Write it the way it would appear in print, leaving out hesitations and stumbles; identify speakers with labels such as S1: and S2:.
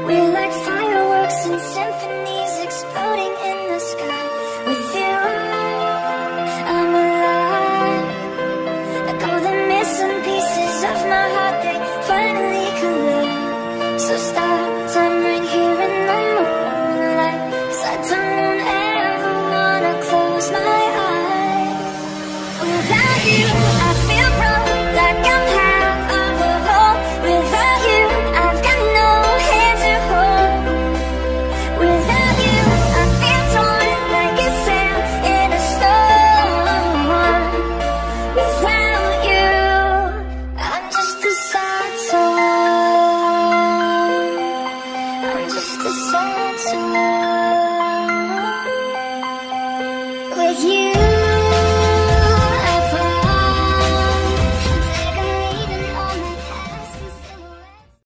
S1: We're like fireworks and symphonies exploding in the sky. With you, I'm alive. Like all the missing pieces of my heart, they finally collide. So stop time right here in the moonlight, 'cause I don't ever wanna close my eyes. Without you, I feel broke, like I'm half of a whole. Without you, I've got no hand to hold. Without you, I feel torn, like a sail in a storm. Without you, I'm just a sad song. I'm just a sad song.